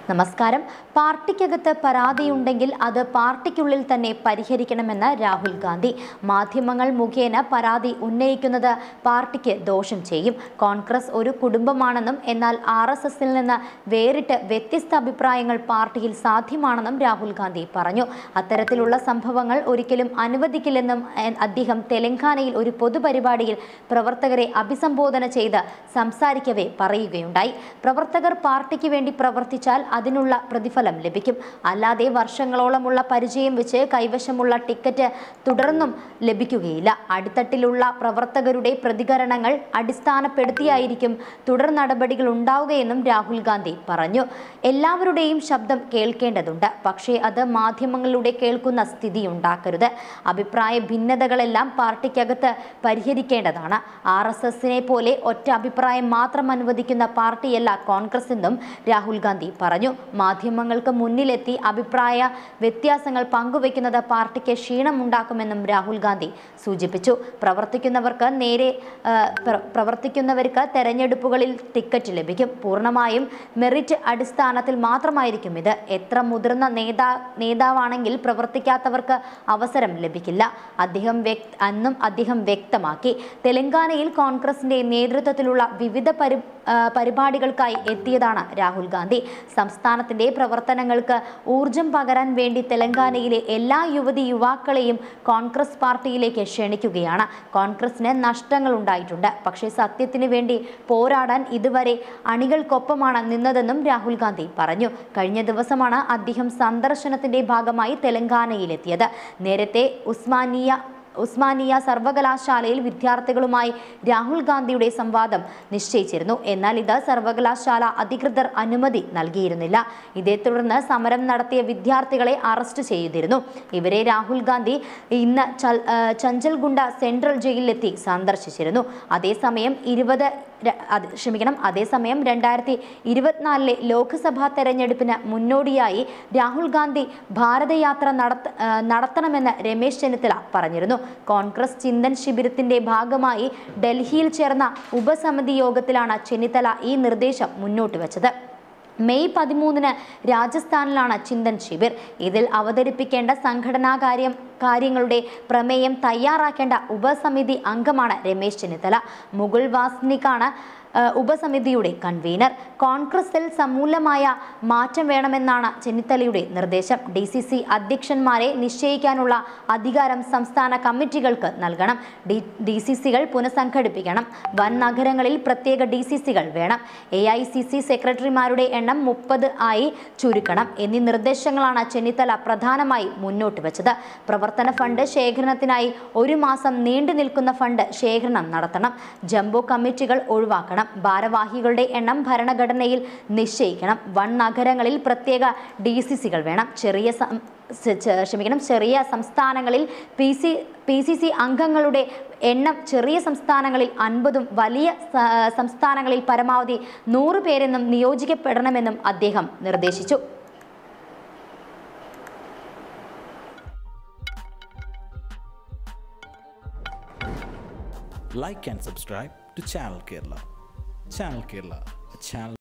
നമസ്കാരം. പാർട്ടിക്കകത്ത് പരാതിയുണ്ടെങ്കിൽ അത് പാർട്ടിക്കുള്ളിൽ തന്നെ പരിഹരിക്കണമെന്ന് രാഹുൽ ഗാന്ധി. മാധ്യമങ്ങൾ മുഖേന പരാതി ഉന്നയിക്കുന്നത് പാർട്ടിക്ക് ദോഷം ചെയ്യും. കോൺഗ്രസ് ഒരു കുടുംബമാണെന്നും എന്നാൽ RSSൽ നിന്ന് വേറിട്ട് വ്യത്യസ്ത അഭിപ്രായങ്ങൾ പാർട്ടിയിൽ സാധ്യമാണെന്നും രാഹുൽ ഗാന്ധി പറഞ്ഞു. അത്തരത്തിലുള്ള സംഭവങ്ങൾ ഒരിക്കലും അനുവദിക്കില്ലെന്നും അദ്ദേഹം തെലങ്കാനയിൽ ഒരു പൊതുപരിപാടിയിൽ പ്രവർത്തകരെ അഭിസംബോധന ചെയ്ത് സംസാരിക്കവേ പറയുകയുണ്ടായി. പ്രവർത്തകർ പാർട്ടിക്ക് വേണ്ടി പ്രവർത്തിച്ചാൽ അതിനുള്ള പ്രതിഫലം ലഭിക്കും. അല്ലാതെ വർഷങ്ങളോളമുള്ള പരിചയം വെച്ച് കൈവശമുള്ള ടിക്കറ്റ് തുടർന്നും ലഭിക്കുകയില്ല. അടിത്തട്ടിലുള്ള പ്രവർത്തകരുടെ പ്രതികരണങ്ങൾ അടിസ്ഥാനപ്പെടുത്തിയായിരിക്കും തുടർ നടപടികൾ ഉണ്ടാവുകയെന്നും രാഹുൽ ഗാന്ധി പറഞ്ഞു. എല്ലാവരുടെയും ശബ്ദം കേൾക്കേണ്ടതുണ്ട്, പക്ഷേ അത് മാധ്യമങ്ങളിലൂടെ കേൾക്കുന്ന സ്ഥിതി ഉണ്ടാക്കരുത്. അഭിപ്രായ ഭിന്നതകളെല്ലാം പാർട്ടിക്കകത്ത് പരിഹരിക്കേണ്ടതാണ്. RSSനെ പോലെ ഒറ്റ അഭിപ്രായം മാത്രം അനുവദിക്കുന്ന പാർട്ടിയല്ല കോൺഗ്രസ് എന്നും രാഹുൽ ഗാന്ധി പറഞ്ഞു. മാധ്യമങ്ങൾക്ക് മുന്നിലെത്തി അഭിപ്രായ വ്യത്യാസങ്ങൾ പങ്കുവയ്ക്കുന്നത് പാർട്ടിക്ക് ക്ഷീണമുണ്ടാക്കുമെന്നും രാഹുൽ ഗാന്ധി സൂചിപ്പിച്ചു. പ്രവർത്തിക്കുന്നവർക്ക് തെരഞ്ഞെടുപ്പുകളിൽ ടിക്കറ്റ് ലഭിക്കും. പൂർണ്ണമായും മെറിറ്റ് അടിസ്ഥാനത്തിൽ മാത്രമായിരിക്കും ഇത്. എത്ര മുതിർന്ന നേതാവാണെങ്കിൽ പ്രവർത്തിക്കാത്തവർക്ക് അവസരം ലഭിക്കില്ല അദ്ദേഹം വ്യക്തമാക്കി. തെലങ്കാനയിൽ കോൺഗ്രസിന്റെ നേതൃത്വത്തിലുള്ള വിവിധ പരിപാടികൾക്കായി എത്തിയതാണ് രാഹുൽ ഗാന്ധി. സംസ്ഥാനത്തിന്റെ പ്രവർത്തനങ്ങൾക്ക് ഊർജം പകരാൻ വേണ്ടി തെലങ്കാനയിലെ എല്ലാ യുവാക്കളെയും കോൺഗ്രസ് പാർട്ടിയിലേക്ക് ക്ഷണിക്കുകയാണ്. കോൺഗ്രസിന് നഷ്ടങ്ങൾ ഉണ്ടായിട്ടുണ്ട്, പക്ഷേ സത്യത്തിന് വേണ്ടി പോരാടാൻ ഇതുവരെ അണികൾക്കൊപ്പമാണ് നിന്നതെന്നും രാഹുൽ ഗാന്ധി പറഞ്ഞു. കഴിഞ്ഞ ദിവസമാണ് അദ്ദേഹം സന്ദർശനത്തിന്റെ ഭാഗമായി തെലങ്കാനയിലെത്തിയത്. നേരത്തെ ഉസ്മാനിയ സർവകലാശാലയിൽ വിദ്യാർത്ഥികളുമായി രാഹുൽ ഗാന്ധിയുടെ സംവാദം നിശ്ചയിച്ചിരുന്നു. എന്നാൽ ഇത് സർവകലാശാല അധികൃതർ അനുമതി നൽകിയിരുന്നില്ല. ഇതേ തുടർന്ന് സമരം നടത്തിയ വിദ്യാർത്ഥികളെ അറസ്റ്റ് ചെയ്തിരുന്നു. ഇവരെ രാഹുൽ ഗാന്ധി ഇന്ന് ചഞ്ചൽഗുണ്ട സെൻട്രൽ ജയിലിലെത്തി സന്ദർശിച്ചിരുന്നു. അതേസമയം 2024 ലോക്സഭാ തെരഞ്ഞെടുപ്പിന് മുന്നോടിയായി രാഹുൽ ഗാന്ധി ഭാരതയാത്ര നടത്തണമെന്ന് രമേശ് ചെന്നിത്തല പറഞ്ഞിരുന്നു. കോൺഗ്രസ് ചിന്തൻ ശിബിരത്തിന്റെ ഭാഗമായി ഡൽഹിയിൽ ചേർന്ന ഉപസമിതി യോഗത്തിലാണ് ചെന്നിത്തല ഈ നിർദ്ദേശം മുന്നോട്ട് വെച്ചത്. മെയ് 13 രാജസ്ഥാനിലാണ് ചിന്തൻ ശിബിർ. ഇതിൽ അവതരിപ്പിക്കേണ്ട കാര്യങ്ങളുടെ പ്രമേയം തയ്യാറാക്കേണ്ട ഉപസമിതി അംഗമാണ് രമേശ് ചെന്നിത്തല. മുകുൾ വാസ്നിക്കാണ് ഉപസമിതിയുടെ കൺവീനർ. കോൺഗ്രസിൽ സമൂലമായ മാറ്റം വേണമെന്നാണ് ചെന്നിത്തലയുടെ നിർദ്ദേശം. DCC അധ്യക്ഷന്മാരെ നിശ്ചയിക്കാനുള്ള അധികാരം സംസ്ഥാന കമ്മിറ്റികൾക്ക് നൽകണം. DCCകൾ പുനഃസംഘടിപ്പിക്കണം. വൻ നഗരങ്ങളിൽ പ്രത്യേക DCCകൾ വേണം. AICC സെക്രട്ടറിമാരുടെ എണ്ണം 30 ആയി ചുരുക്കണം എന്നീ നിർദ്ദേശങ്ങളാണ് ചെന്നിത്തല പ്രധാനമായി മുന്നോട്ട് വെച്ചത്. പ്രവർത്തന ഫണ്ട് ശേഖരണത്തിനായി 1 മാസം നീണ്ടു നിൽക്കുന്ന ഫണ്ട് ശേഖരണം നടത്തണം. ജംബോ കമ്മിറ്റികൾ ഒഴിവാക്കണം. ഭാരവാഹികളുടെ എണ്ണം ഭരണഘടനയിൽ നിശ്ചയിക്കണം. വൻ നഗരങ്ങളിൽ പ്രത്യേക DCCകൾ വേണം. ചെറിയ സംസ്ഥാനങ്ങളിൽ PCC അംഗങ്ങളുടെ എണ്ണം ചെറിയ സംസ്ഥാനങ്ങളിൽ 50ഉം വലിയ സംസ്ഥാനങ്ങളിൽ പരമാവധി 100 പേരെന്നും നിയോഗിക്കപ്പെടണമെന്നും അദ്ദേഹം നിർദ്ദേശിച്ചു. Like and subscribe to Channel Kerala. Channel Kerala, a channel